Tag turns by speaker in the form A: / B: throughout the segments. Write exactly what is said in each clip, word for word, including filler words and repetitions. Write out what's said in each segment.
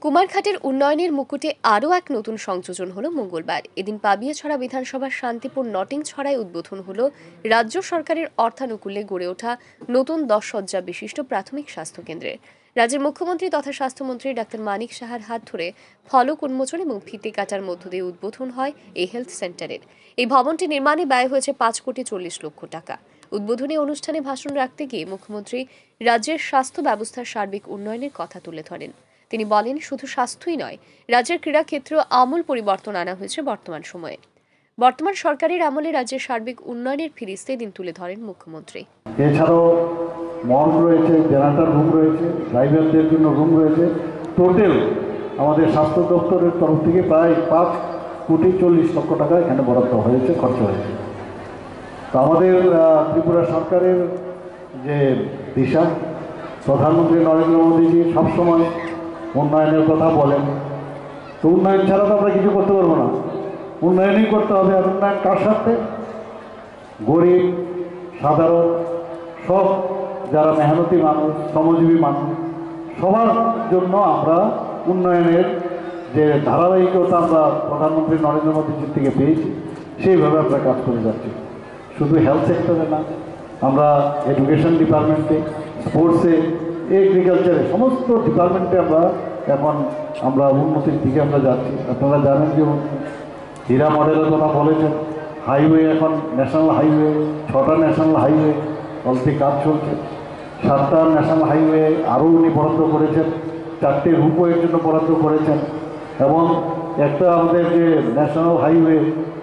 A: কুমারঘাটের উন্নয়নের মুকুটে আরও এক নতুন সংযোজন হলো মঙ্গলবার। এদিন পাবিয়াছড়া বিধানসভার শান্তিপুর নটিংছড়ায় উদ্বোধন হলো রাজ্য সরকারের অর্থানুকূল্যে গড়ে ওঠা নতুন দশ শয্যা বিশিষ্ট প্রাথমিক স্বাস্থ্যকেন্দ্রের। রাজ্যের মুখ্যমন্ত্রী তথা স্বাস্থ্যমন্ত্রী ডাক্তার মানিক সাহার হাত ধরে ফলক উন্মোচন এবং ফিতে কাটার মধ্য দিয়ে উদ্বোধন হয় এই হেলথ সেন্টারের। এই ভবনটি নির্মাণে ব্যয় হয়েছে পাঁচ কোটি চল্লিশ লক্ষ টাকা। উদ্বোধনী অনুষ্ঠানে ভাষণ রাখতে গিয়ে মুখ্যমন্ত্রী রাজ্যের স্বাস্থ্য ব্যবস্থার সার্বিক উন্নয়নের কথা তুলে ধরেন। তিনি বলেন, শুধু স্বাস্থ্যই নয়, রাজ্যের ক্রীড়াক্ষেত্রেও আমূল পরিবর্তন আনা হয়েছে বর্তমান সময়ে। বর্তমান সরকারের আমলে রাজ্যের সার্বিক উন্নয়নের ফিরিস্তে দিন তুলে ধরেন মুখ্যমন্ত্রী।
B: এছাড়াও মর্গ রয়েছে, জেনারেটর রুম রয়েছে, ড্রাইভারদের জন্য রুম রয়েছে। টোটাল আমাদের স্বাস্থ্য দপ্তরের তরফ থেকে প্রায় পাঁচ কোটি চল্লিশ লক্ষ টাকা এখানে বরাদ্দ হয়েছে, খরচ হয়েছে। তো আমাদের ত্রিপুরা সরকারের যে দিশা, প্রধানমন্ত্রী নরেন্দ্র মোদীজি সবসময় উন্নয়নের কথা বলেন। তো উন্নয়ন ছাড়া তো আমরা কিছু করতে পারবো না, উন্নয়নই করতে হবে। আর উন্নয়ন কার সাথে? গরিব, সাধারণ, সব যারা মেহনতি মানুষ, শ্রমজীবী মানুষ, সবার জন্য আমরা উন্নয়নের যে ধারাবাহিকতা আমরা প্রধানমন্ত্রী নরেন্দ্র মোদীজির থেকে পেয়েছি, সেইভাবে আমরা কাজ করে যাচ্ছি। শুধু হেলথ সেক্টরে না, আমরা এডুকেশন ডিপার্টমেন্টে, স্পোর্টসে, এগ্রিকালচারে, সমস্ত ডিপার্টমেন্টে আমরা এখন আমরা উন্নতির দিকে আমরা যাচ্ছি। আপনারা জানেন যে হীরা মডেলের কথা বলেছেন, হাইওয়ে এখন ন্যাশনাল হাইওয়ে, ছটা ন্যাশনাল হাইওয়ে অলরেডি কাজ চলছে। সাতটা ন্যাশনাল হাইওয়ে আরও উনি বরাদ্দ করেছেন, চারটে রুপওয়ের জন্য বরাদ্দ করেছেন। এবং একটা আমাদের যে ন্যাশনাল হাইওয়ে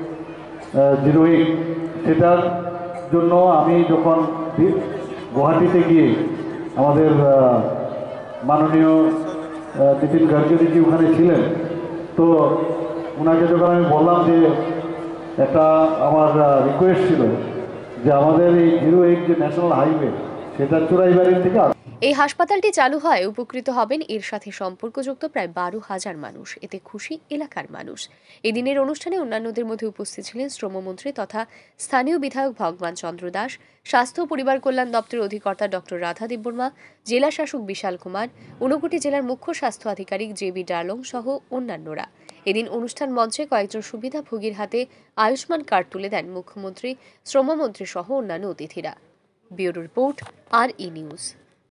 B: জিরো এইট, সেটার জন্য আমি যখন গুয়াহাটিতে গিয়ে আমাদের মাননীয় নীতিন গাডকারিজি ওখানে ছিলেন, তো ওনাকে যখন আমি বললাম যে একটা আমার রিকোয়েস্ট ছিল যে আমাদের এই জিরো এইট যে ন্যাশনাল হাইওয়ে, সেটা চুরাইবাড়ির থেকে।
A: এই হাসপাতালটি চালু হয় উপকৃত হবেন এর সাথে সম্পর্কযুক্ত প্রায় বারো হাজার মানুষ। এতে খুশি এলাকার মানুষ। এদিনের অনুষ্ঠানে অন্যান্যদের মধ্যে উপস্থিত ছিলেন শ্রমমন্ত্রী তথা স্থানীয় বিধায়ক ভগবান চন্দ্র দাস, স্বাস্থ্য ও পরিবার কল্যাণ দপ্তরের অধিকর্তা ডক্টর রাধা দেববর্মা, জেলা শাসক বিশাল কুমার, ঊনকোটি জেলার মুখ্য স্বাস্থ্য আধিকারিক জে বি ডার্লং সহ অন্যান্যরা। এদিন অনুষ্ঠান মঞ্চে কয়েকজন সুবিধাভোগীর হাতে আয়ুষ্মান কার্ড তুলে দেন মুখ্যমন্ত্রী, শ্রমমন্ত্রী সহ অন্যান্য অতিথিরা। Bureau report, R E news.